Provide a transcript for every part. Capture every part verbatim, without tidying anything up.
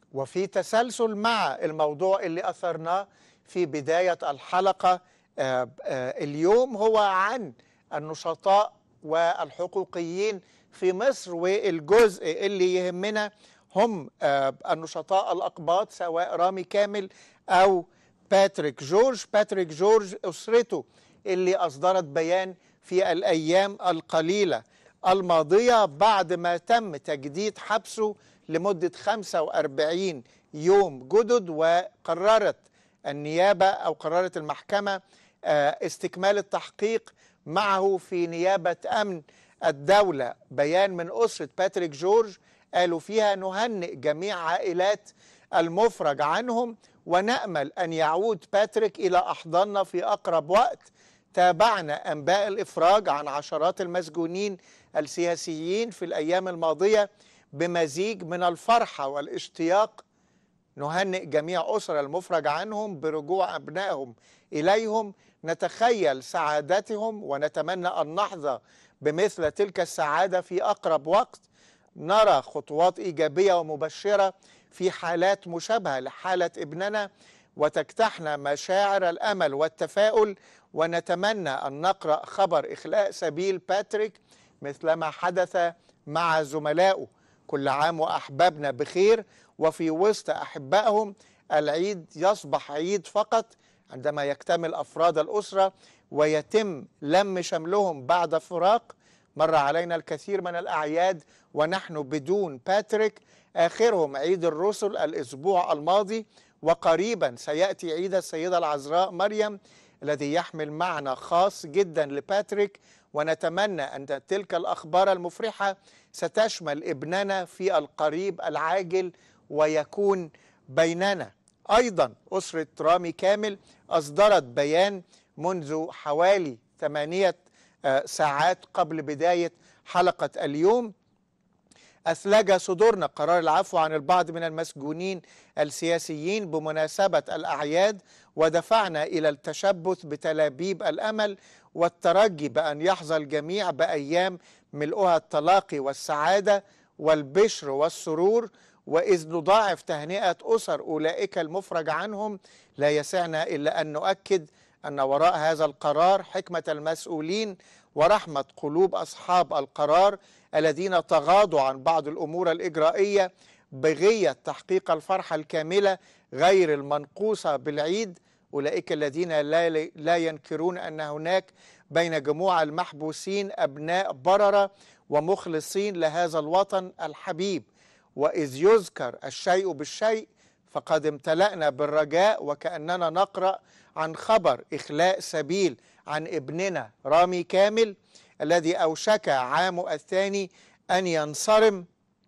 وفي تسلسل مع الموضوع اللي أثرناه في بداية الحلقة، آه، آه، اليوم هو عن النشطاء والحقوقيين في مصر، والجزء اللي يهمنا هم آه، النشطاء الأقباط، سواء رامي كامل أو باتريك جورج. باتريك جورج أسرته اللي أصدرت بيان في الأيام القليلة الماضية بعد ما تم تجديد حبسه لمدة خمسة وأربعين يوم جدد، وقررت النيابة أو قررت المحكمة آه، استكمال التحقيق معه في نيابة أمن الدولة. بيان من أسرة باتريك جورج قالوا فيها: نهنئ جميع عائلات المفرج عنهم، ونأمل أن يعود باتريك إلى أحضاننا في أقرب وقت. تابعنا أنباء الإفراج عن عشرات المسجونين السياسيين في الأيام الماضية بمزيج من الفرحة والاشتياق. نهنئ جميع أسر المفرج عنهم برجوع أبنائهم إليهم، نتخيل سعادتهم ونتمنى أن نحظى بمثل تلك السعادة في أقرب وقت. نرى خطوات إيجابية ومبشرة في حالات مشابهة لحالة ابننا، وتجتاحنا مشاعر الأمل والتفاؤل، ونتمنى أن نقرأ خبر إخلاء سبيل باتريك مثلما حدث مع زملائه. كل عام وأحبابنا بخير، وفي وسط أحبائهم العيد يصبح عيد فقط عندما يكتمل أفراد الأسرة ويتم لم شملهم بعد فراق. مر علينا الكثير من الأعياد ونحن بدون باتريك، آخرهم عيد الرسل الأسبوع الماضي، وقريبا سيأتي عيد السيدة العذراء مريم الذي يحمل معنى خاص جدا لباتريك. ونتمنى أن تلك الأخبار المفرحة ستشمل ابننا في القريب العاجل ويكون بيننا. أيضا أسرة رامي كامل أصدرت بيان منذ حوالي ثمانية ساعات قبل بداية حلقة اليوم. أثلج صدورنا قرار العفو عن البعض من المسجونين السياسيين بمناسبة الأعياد، ودفعنا إلى التشبث بتلابيب الأمل والترجي بأن يحظى الجميع بأيام ملؤها التلاقي والسعادة والبشر والسرور. وإذ نضاعف تهنئة أسر أولئك المفرج عنهم، لا يسعنا إلا أن نؤكد أن وراء هذا القرار حكمة المسؤولين ورحمة قلوب أصحاب القرار الذين تغاضوا عن بعض الأمور الإجرائية بغية تحقيق الفرحة الكاملة غير المنقوصة بالعيد. أولئك الذين لا, لا ينكرون أن هناك بين جموع المحبوسين أبناء بررة ومخلصين لهذا الوطن الحبيب. وإذ يذكر الشيء بالشيء فقد امتلأنا بالرجاء، وكأننا نقرأ عن خبر إخلاء سبيل عن ابننا رامي كامل الذي أوشك عامه الثاني أن ينصرم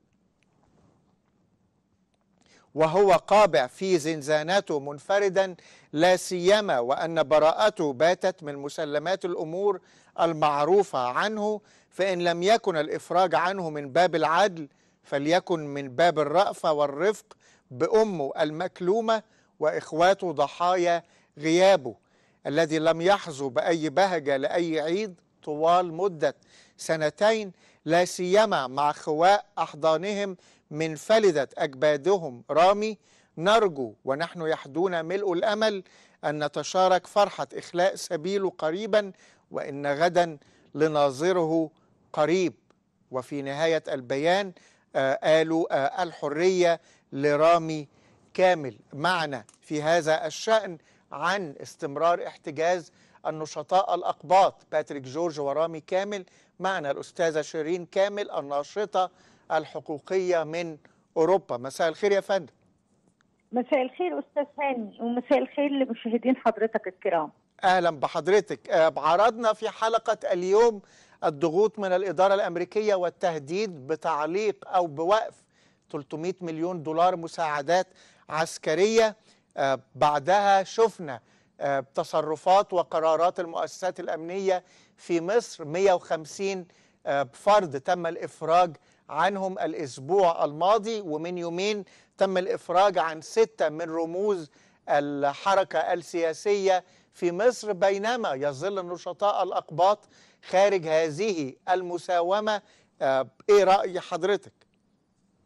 وهو قابع في زنزانته منفردا، لا سيما وأن براءته باتت من مسلمات الأمور المعروفة عنه. فإن لم يكن الإفراج عنه من باب العدل فليكن من باب الرأفة والرفق بأمه المكلومة وإخواته ضحايا غيابه الذي لم يحظوا بأي بهجة لأي عيد طوال مدة سنتين، لا سيما مع خواء أحضانهم من فلذة أجبادهم رامي. نرجو ونحن يحدون ملء الأمل أن نتشارك فرحة إخلاء سبيله قريبا، وإن غدا لناظره قريب. وفي نهاية البيان آه قالوا آه الحرية لرامي كامل. معنا في هذا الشأن عن استمرار احتجاز النشطاء الأقباط باتريك جورج ورامي كامل معنا الأستاذة شيرين كامل الناشطة الحقوقية من أوروبا. مساء الخير يا فندم. مساء الخير أستاذ هاني، ومساء الخير لمشاهدين حضرتك الكرام. أهلا بحضرتك. عرضنا في حلقة اليوم الضغوط من الإدارة الأمريكية والتهديد بتعليق أو بوقف ثلاثمائة مليون دولار مساعدات عسكرية. بعدها شفنا تصرفات وقرارات المؤسسات الأمنية في مصر. مئة وخمسين فرد تم الإفراج عنهم الأسبوع الماضي، ومن يومين تم الإفراج عن ستة من رموز الحركة السياسية في مصر، بينما يظل النشطاء الأقباط خارج هذه المساومة. إيه رأي حضرتك؟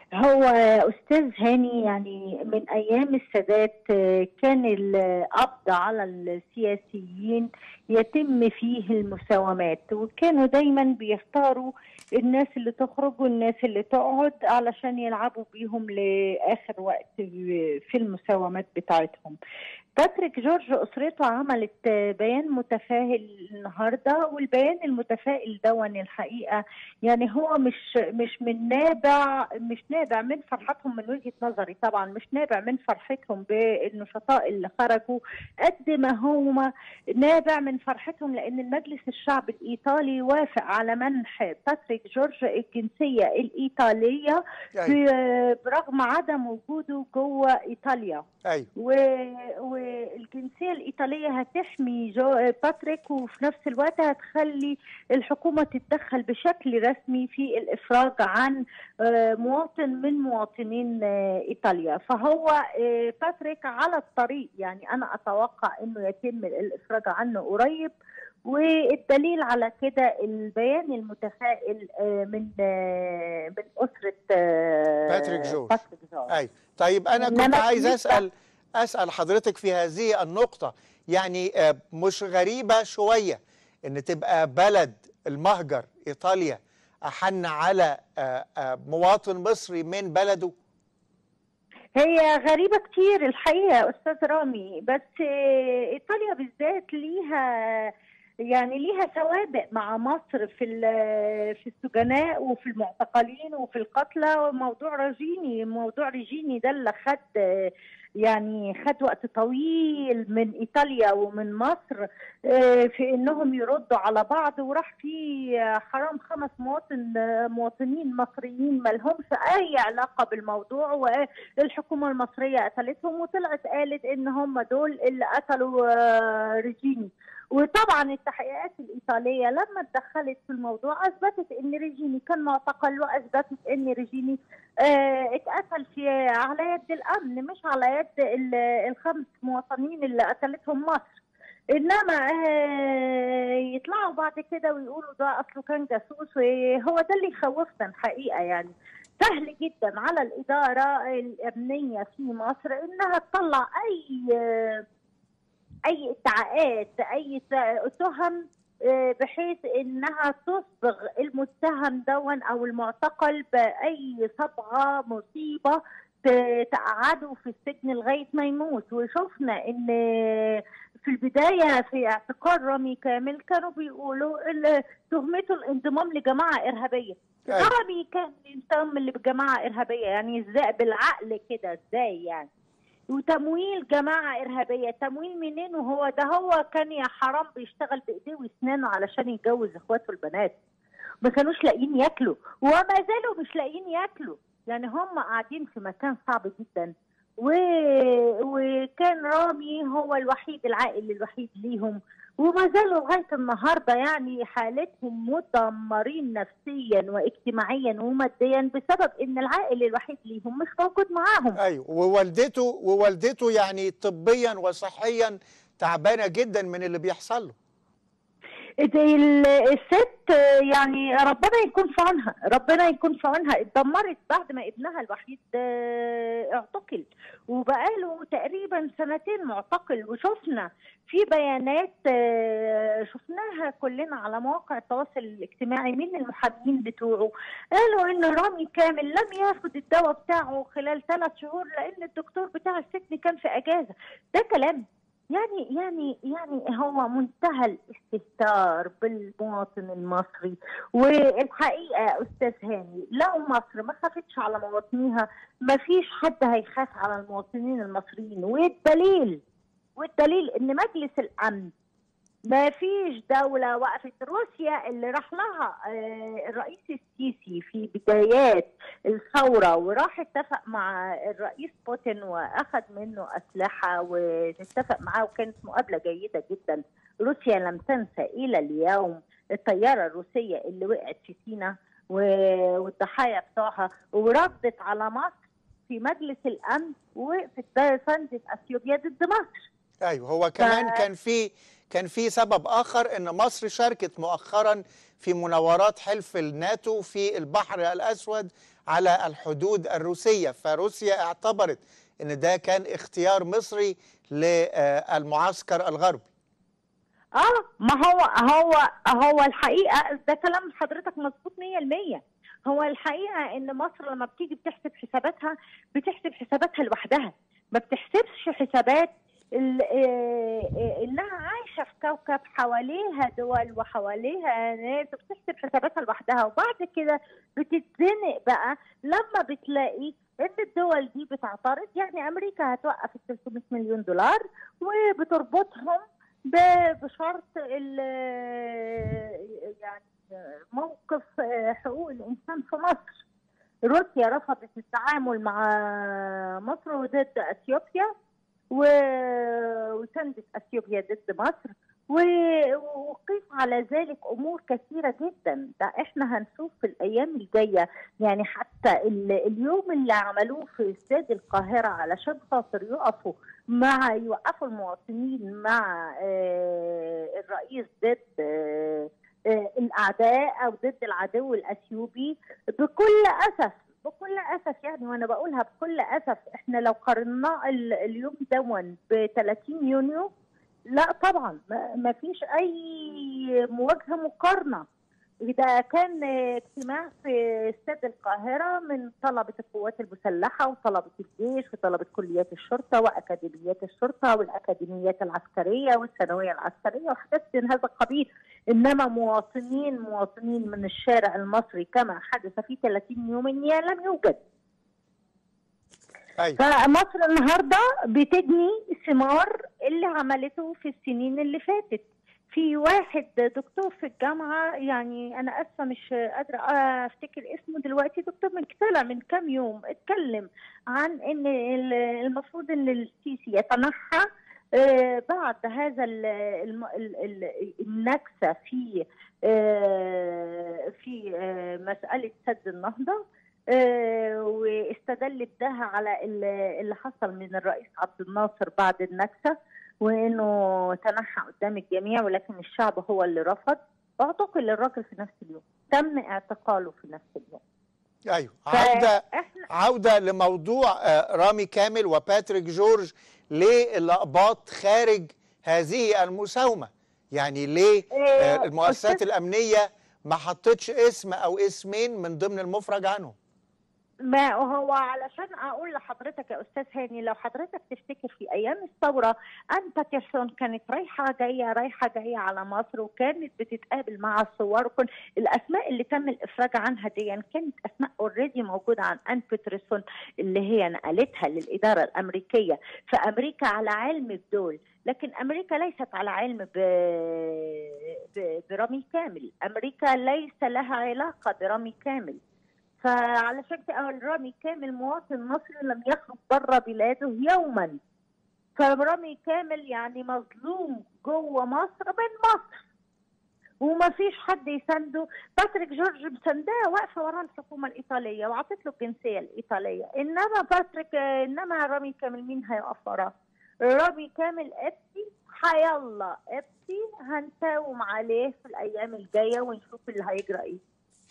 هو أستاذ هاني، يعني من أيام السادات كان القبض على السياسيين يتم فيه المساومات، وكانوا دايما بيختاروا الناس اللي تخرج والناس اللي تقعد علشان يلعبوا بيهم لآخر وقت في المساومات بتاعتهم. باتريك جورج أسرته عملت بيان متفائل النهارده، والبيان المتفائل دون الحقيقه يعني هو مش مش من نابع مش نابع من فرحتهم، من وجهه نظري طبعا مش نابع من فرحتهم بالنشطاء اللي خرجوا، قد ما هو نابع من فرحتهم لان المجلس الشعب الايطالي وافق على منح باتريك جورج الجنسيه الايطاليه برغم عدم وجوده جوه ايطاليا. أيوة. و... والجنسيه الايطاليه هتحمي جو باتريك، وفي نفس الوقت هتخلي الحكومه تتدخل بشكل رسمي في الافراج عن مواطن من مواطنين ايطاليا. فهو باتريك على الطريق، يعني انا اتوقع انه يتم الافراج عنه قريب، والدليل على كده البيان المتفائل من من اسره باتريك جورج. باتريك جورج. أي. طيب انا كنت عايز اسال اسال حضرتك في هذه النقطه، يعني مش غريبه شويه ان تبقى بلد المهجر ايطاليا احن على مواطن مصري من بلده؟ هي غريبه كتير الحقيقه استاذ رامي، بس ايطاليا بالذات ليها يعني ليها سوابق مع مصر في في السجناء وفي المعتقلين وفي القتلى. وموضوع ريجيني موضوع ريجيني ده اللي خد يعني خد وقت طويل من ايطاليا ومن مصر في انهم يردوا على بعض، وراح في حرام خمس مواطن مواطنين مصريين ما لهمش اي علاقه بالموضوع، والحكومه المصريه قتلتهم وطلعت قالت ان هم دول اللي قتلوا ريجيني. وطبعا التحقيقات الإيطالية لما اتدخلت في الموضوع أثبتت أن ريجيني كان معتقل، وأثبتت أن ريجيني اه اتقتل في على يد الأمن مش على يد الخمس مواطنين اللي قتلتهم مصر. إنما اه يطلعوا بعد كده ويقولوا ده أصله كان جاسوس، وهو ده اللي يخوفنا الحقيقة. يعني سهل جدا على الإدارة الأمنية في مصر إنها تطلع أي اه اي ادعاءات اي تهم بحيث انها تصبغ المتهم دون او المعتقل باي صبغه مصيبه تقعده في السجن لغايه ما يموت. وشفنا ان في البدايه في اعتقال رامي كامل كانوا بيقولوا تهمته الانضمام لجماعه ارهابيه. رامي كان ينضم لجماعه ارهابيه يعني ازاي بالعقل كده؟ ازاي يعني؟ وتمويل جماعة إرهابية، تمويل منين وهو ده هو كان يا حرام بيشتغل بإيديه وأسنانه علشان يتجوز إخواته البنات، ما كانوش لاقيين ياكلوا وما زالوا مش لاقيين ياكلوا. يعني هم قاعدين في مكان صعب جدا، و... وكان رامي هو الوحيد العائل الوحيد ليهم، وما زالوا لغايه النهارده يعني حالتهم مدمرين نفسيا واجتماعيا وماديا بسبب ان العائل الوحيد ليهم مش موجود معاهم. ايوه، ووالدته ووالدته يعني طبيا وصحيا تعبانه جدا من اللي بيحصل له. الست يعني ربنا يكون في عونها، ربنا يكون في عونها. اتدمرت بعد ما ابنها الوحيد اعتقل، وبقاله تقريبا سنتين معتقل. وشفنا في بيانات شفناها كلنا على مواقع التواصل الاجتماعي من المحامين بتوعه، قالوا ان رامي كامل لم ياخد الدواء بتاعه خلال ثلاث شهور لان الدكتور بتاع السجن كان في اجازه. ده كلام يعني يعني يعني هو منتهى الاستهتار بالمواطن المصري. والحقيقه استاذ هاني لو مصر ما خافتش على مواطنيها ما فيش حد هيخاف على المواطنين المصريين. والدليل والدليل ان مجلس الامن ما فيش دولة وقفت. روسيا اللي راح لها الرئيس السيسي في بدايات الثورة وراح اتفق مع الرئيس بوتين واخذ منه أسلحة واتفق معاه وكانت مقابلة جيدة جدا. روسيا لم تنسى إلى اليوم الطيارة الروسية اللي وقعت في سيناء والضحايا بتوعها، وردت على مصر في مجلس الأمن ووقفت ساندت أثيوبيا ضد مصر. ايوه، هو ف... كمان كان في كان في سبب اخر، ان مصر شاركت مؤخرا في مناورات حلف الناتو في البحر الاسود على الحدود الروسيه، فروسيا اعتبرت ان ده كان اختيار مصري للمعسكر الغربي. اه ما هو هو هو الحقيقه ده كلام حضرتك مظبوط مية بالمية. هو الحقيقه ان مصر لما بتيجي بتحسب حساباتها بتحسب حساباتها لوحدها، ما بتحسبش حسابات ال- آه، آه، انها عايشه في كوكب حواليها دول وحواليها ناس، بتحسب حساباتها لوحدها، وبعد كده بتتزنق بقى لما بتلاقي ان الدول دي بتعترض. يعني امريكا هتوقف ال ثلاثمائة مليون دولار وبتربطهم بشرط يعني موقف حقوق الانسان في مصر. روسيا رفضت التعامل مع مصر وضد اثيوبيا، وسندت اثيوبيا ضد مصر، وقيس على ذلك امور كثيره جدا. ده احنا هنشوف في الايام الجايه، يعني حتى اليوم اللي عملوه في استاد القاهره علشان خاطر يقفوا مع يوقفوا المواطنين مع الرئيس ضد الاعداء او ضد العدو الاثيوبي، بكل اسف بكل اسف يعني، وانا بقولها بكل اسف، احنا لو قارناه اليوم دون ب ثلاثين يونيو، لا طبعا ما فيش اي مواجهه مقارنه. ده كان اجتماع في استاد القاهره من طلبه القوات المسلحه وطلبه الجيش وطلبه كليات الشرطه واكاديميات الشرطه والاكاديميات العسكريه والثانويه العسكريه وحاجات من هذا القبيل. انما مواطنين مواطنين من الشارع المصري كما حدث في ثلاثين يوميا لم يوجد. أيوة. فمصر النهارده بتجني ثمار اللي عملته في السنين اللي فاتت. في واحد دكتور في الجامعه، يعني انا اسفه مش قادره افتكر اسمه دلوقتي، دكتور من طلع من كام يوم اتكلم عن ان المفروض ان السيسي يتنحى بعد هذا النكسه في في مساله سد النهضه، واستدل بده على اللي حصل من الرئيس عبد الناصر بعد النكسه، وانه تنحى قدام الجميع، ولكن الشعب هو اللي رفض، واعتقل الراجل في نفس اليوم، تم اعتقاله في نفس اليوم. ايوه، عوده عوده لموضوع رامي كامل وباتريك جورج. ليه الاقباط خارج هذه المساومه؟ يعني ليه المؤسسات الامنيه ما حطتش اسم او اسمين من ضمن المفرج عنهم؟ ما هو علشان اقول لحضرتك يا استاذ هاني، لو حضرتك تفتكر في ايام الثوره ان باترسون كانت رايحه جايه رايحه جايه على مصر، وكانت بتتقابل مع الثوار، وكل الاسماء اللي تم الافراج عنها دي يعني كانت اسماء اوريدي موجوده عن ان باترسون اللي هي نقلتها للاداره الامريكيه. فامريكا على علم بدول، لكن امريكا ليست على علم ب... ب... برامي كامل. امريكا ليس لها علاقه برامي كامل. فعلشان كده رامي كامل مواطن مصري لم يخرج بره بلاده يوما. فرامي كامل يعني مظلوم جوه مصر من مصر، وما فيش حد يسنده. باتريك جورج مسنداه، واقفه ورا الحكومه الايطاليه وعطت له الجنسيه الايطاليه. انما باتريك انما رامي كامل مين هيقف وراه؟ رامي كامل ابتي حيالله ابتي هنساوم عليه في الايام الجايه ونشوف اللي هيجرى ايه.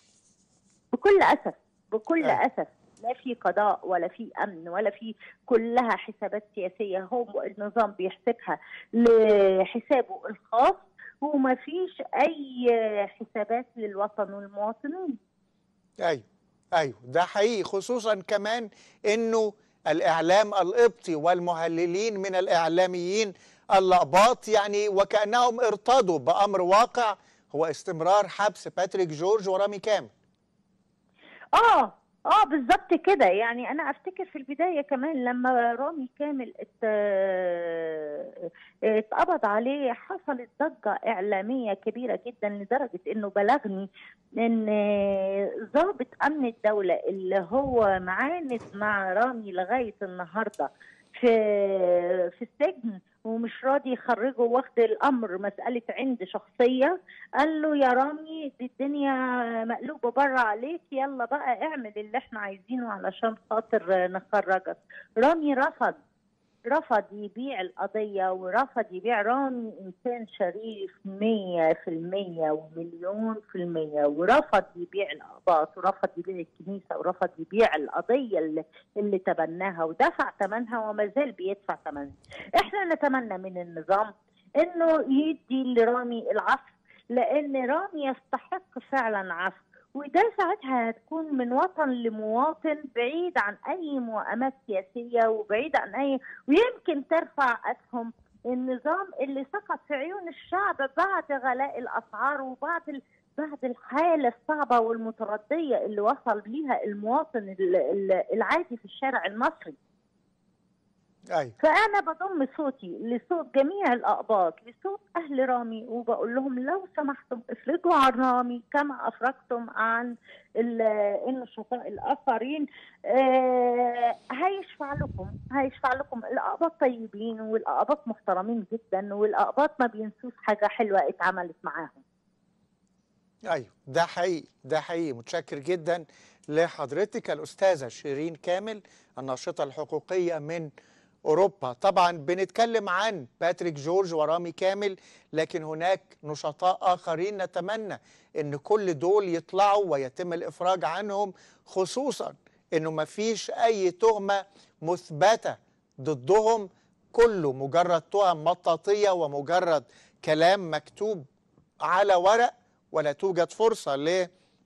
بكل اسف بكل أه. اسف لا في قضاء ولا في امن ولا في، كلها حسابات سياسيه هو النظام بيحسبها لحسابه الخاص، وما فيش اي حسابات للوطن والمواطنين. ايوه ايوه ده حقيقي، خصوصا كمان انه الاعلام القبطي والمهللين من الاعلاميين الأقباط يعني وكانهم ارتضوا بامر واقع هو استمرار حبس باتريك جورج ورامي كامل. اه اه بالظبط كده. يعني انا افتكر في البدايه كمان لما رامي كامل اتقبض عليه حصلت ضجه اعلاميه كبيره جدا، لدرجه انه بلغني ان ضابط امن الدوله اللي هو معاند مع رامي لغايه النهارده في في السجن ومش راضي يخرجه، واخد الامر مساله عند شخصيه، قال له يا رامي دي الدنيا مقلوبه بره عليك، يلا بقى اعمل اللي احنا عايزينه علشان خاطر نخرجك. رامي رفض رفض يبيع القضية ورفض يبيع. رامي إنسان شريف مية في المية ومليون في المية، ورفض يبيع الأقباط ورفض يبيع الكنيسة ورفض يبيع القضية اللي, اللي تبناها ودفع ثمنها وما زال بيدفع ثمنها. احنا نتمنى من النظام انه يدي لرامي العفو، لان رامي يستحق فعلا عفو، وده ساعتها هتكون من وطن لمواطن بعيد عن اي موائمات سياسيه وبعيد عن اي، ويمكن ترفع اسهم النظام اللي سقط في عيون الشعب بعد غلاء الاسعار وبعد ال... بعد الحاله الصعبه والمترديه اللي وصل ليها المواطن العادي في الشارع المصري. أي. فأنا بضم صوتي لصوت جميع الأقباط، لصوت أهل رامي، وبقول لهم لو سمحتم افرجوا عن رامي كما أفرجتم عن النشطاء الآخرين. آه هيشفع لكم، هيشفع لكم. الأقباط طيبين والأقباط محترمين جدا، والأقباط ما بينسوش حاجة حلوة اتعملت معاهم. أيوه ده حقيقي، ده حقيقي. متشكر جدا لحضرتك الأستاذة شيرين كامل، الناشطة الحقوقية من أوروبا. طبعا بنتكلم عن باتريك جورج ورامي كامل، لكن هناك نشطاء آخرين نتمنى أن كل دول يطلعوا ويتم الإفراج عنهم، خصوصا أنه ما فيش أي تهمة مثبتة ضدهم، كله مجرد تهم مطاطية ومجرد كلام مكتوب على ورق، ولا توجد فرصة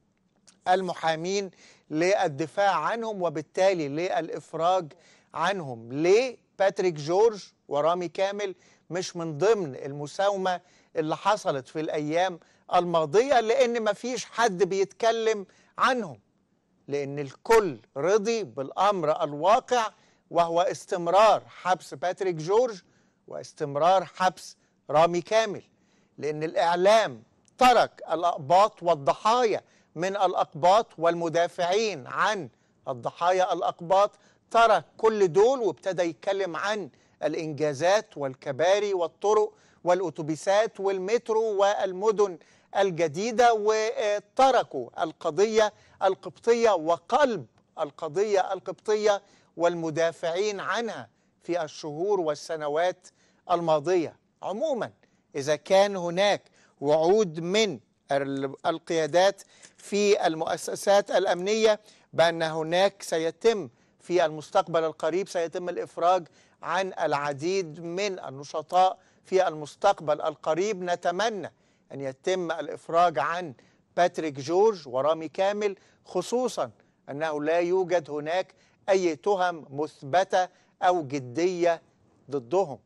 للمحامين للدفاع عنهم وبالتالي للإفراج عنهم. ليه باتريك جورج ورامي كامل مش من ضمن المساومة اللي حصلت في الأيام الماضية؟ لأن مفيش حد بيتكلم عنهم، لأن الكل رضي بالأمر الواقع، وهو استمرار حبس باتريك جورج واستمرار حبس رامي كامل، لأن الإعلام ترك الأقباط والضحايا من الأقباط والمدافعين عن الضحايا الأقباط، ترك كل دول وابتدى يتكلم عن الإنجازات والكباري والطرق والأتوبيسات والمترو والمدن الجديدة، وتركوا القضية القبطية وقلب القضية القبطية والمدافعين عنها في الشهور والسنوات الماضية. عموما إذا كان هناك وعود من القيادات في المؤسسات الأمنية بأن هناك سيتم في المستقبل القريب سيتم الإفراج عن العديد من النشطاء في المستقبل القريب، نتمنى أن يتم الإفراج عن باتريك جورج ورامي كامل، خصوصا أنه لا يوجد هناك أي تهم مثبتة أو جدية ضدهم.